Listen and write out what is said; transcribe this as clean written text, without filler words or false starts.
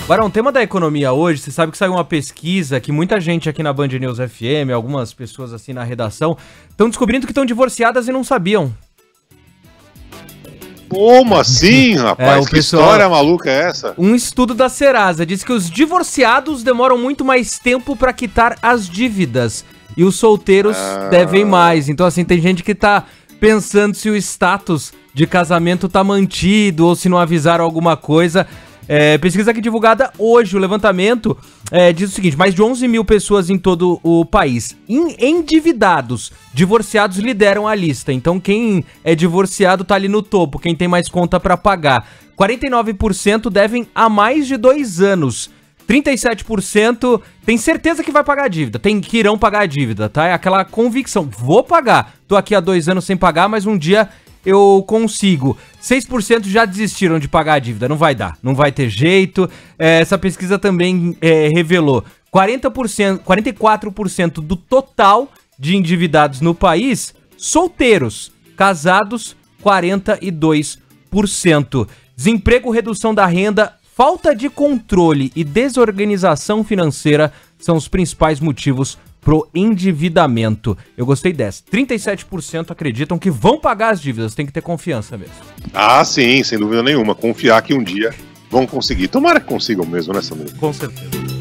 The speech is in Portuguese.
Agora, um tema da economia hoje, você sabe que saiu uma pesquisa que muita gente aqui na Band News FM, algumas pessoas assim na redação, estão descobrindo que estão divorciadas e não sabiam. Como assim, rapaz? Que história maluca é essa? Um estudo da Serasa diz que os divorciados demoram muito mais tempo para quitar as dívidas e os solteiros devem mais. Então, assim, tem gente que tá pensando se o status de casamento tá mantido ou se não avisaram alguma coisa. Pesquisa aqui divulgada hoje, o levantamento diz o seguinte: mais de 11 mil pessoas em todo o país endividados, divorciados lideram a lista. Então quem é divorciado tá ali no topo, quem tem mais conta para pagar. 49% devem há mais de 2 anos. 37% tem certeza que vai pagar a dívida, que irão pagar a dívida, tá? É aquela convicção, vou pagar. Tô aqui há 2 anos sem pagar, mas um dia eu consigo. 6% já desistiram de pagar a dívida, não vai dar, não vai ter jeito. Essa pesquisa também revelou 44% do total de endividados no país, solteiros, casados, 42%. Desemprego, redução da renda, falta de controle e desorganização financeira são os principais motivos pro endividamento. Eu gostei dessa. 37% acreditam que vão pagar as dívidas. Tem que ter confiança mesmo. Ah, sim, sem dúvida nenhuma. Confiar que um dia vão conseguir. Tomara que consigam mesmo, né, Samuel? Com certeza.